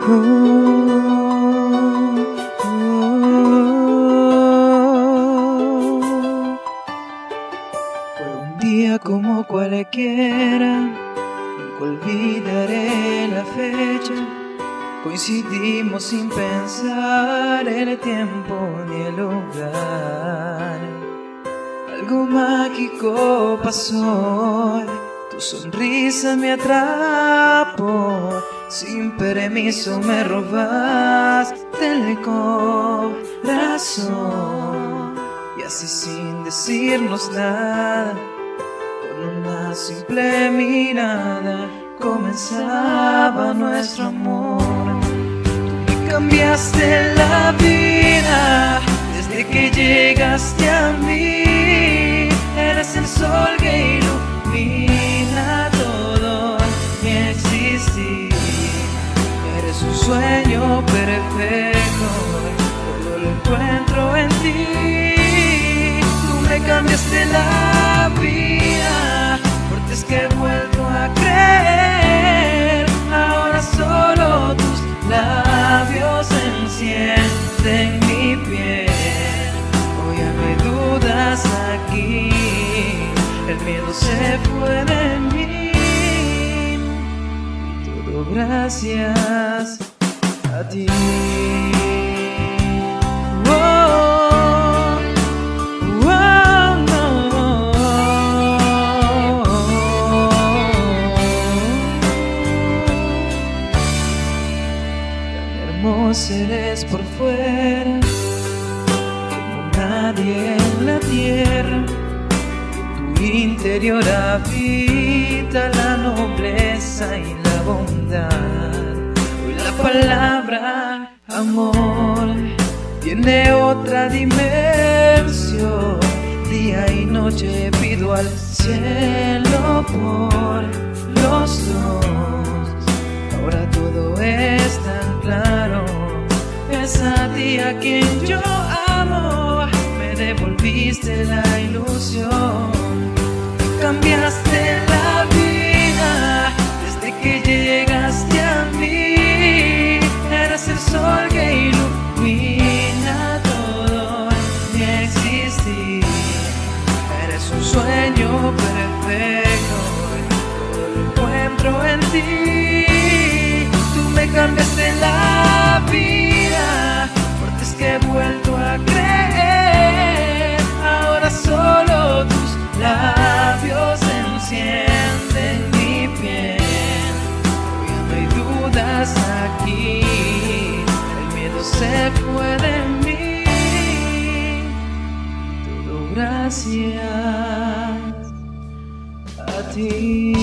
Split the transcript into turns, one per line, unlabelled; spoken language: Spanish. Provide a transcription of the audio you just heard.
Fue un día como cualquiera, nunca olvidaré la fecha. Coincidimos sin pensar el tiempo ni el lugar. Algo mágico pasó, tu sonrisa me atrapó. Sin permiso me robaste el corazón. Y así sin decirnos nada, con una simple mirada, comenzaba nuestro amor. Tú me cambiaste la vida desde que llegaste a mí. Eres el sol que ilumina todo mi existir. Eres un sueño perfecto, todo lo encuentro en ti. Tú me cambiaste la vida, porque es que he vuelto a creer. Ahora solo tus labios encienden mi piel. Hoy ya no hay dudas aquí, el miedo se fue de mí. Todo gracias a ti. Eres por fuera, como nadie en la tierra. Tu interior habita la nobleza y la bondad. Hoy la palabra amor tiene otra dimensión. Día y noche pido al cielo por los dos. Ahora todo es tan claro. Es a ti a quien yo amo, me devolviste la ilusión. Cambiaste la vida desde que llegaste a mí. Eres el sol que ilumina todo mi existir. Eres un sueño perfecto, todo lo encuentro en ti. Tú me cambiaste la vida, porque es que he vuelto a creer. Ahora solo tus labios encienden mi piel. Hoy ya no hay dudas aquí, el miedo se fue de mí. Todo gracias a ti.